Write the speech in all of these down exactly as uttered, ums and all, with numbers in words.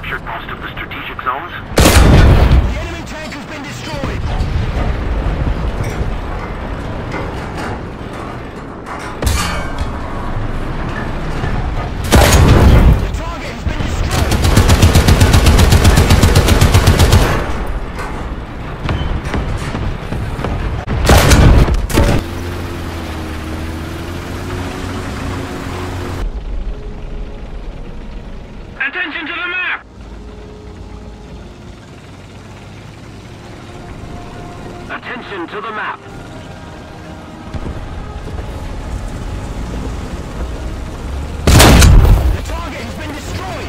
captured most of the strategic zones. The enemy tank has been destroyed! The target has been destroyed! Attention to the map! Attention to the map! The target has been destroyed!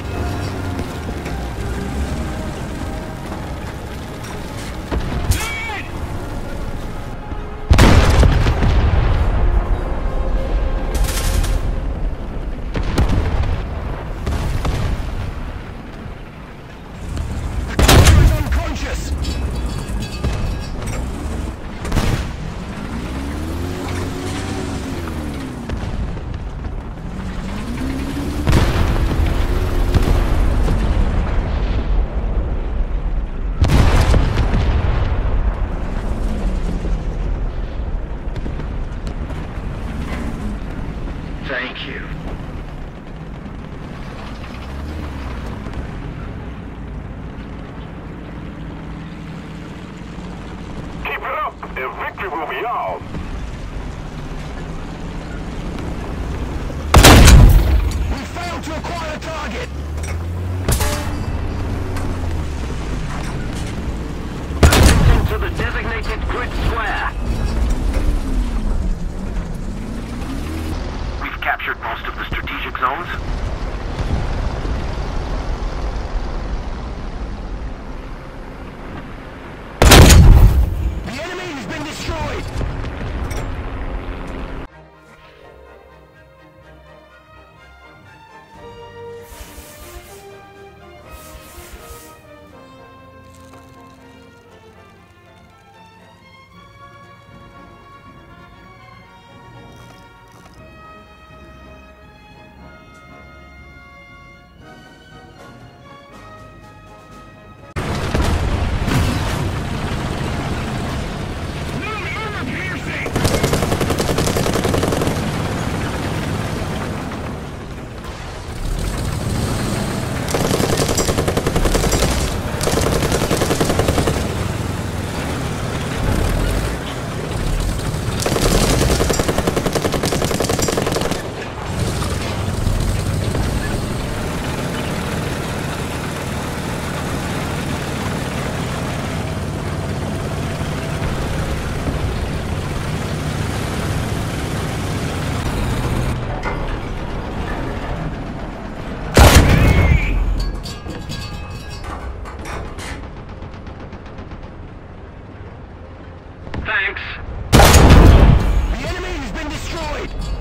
The commander is unconscious! Thank you. Keep it up, and victory will be ours. We failed to acquire the target! Attention to the designated grid square. We've captured most of the strategic zones. The enemy has been destroyed! Thanks. The enemy has been destroyed!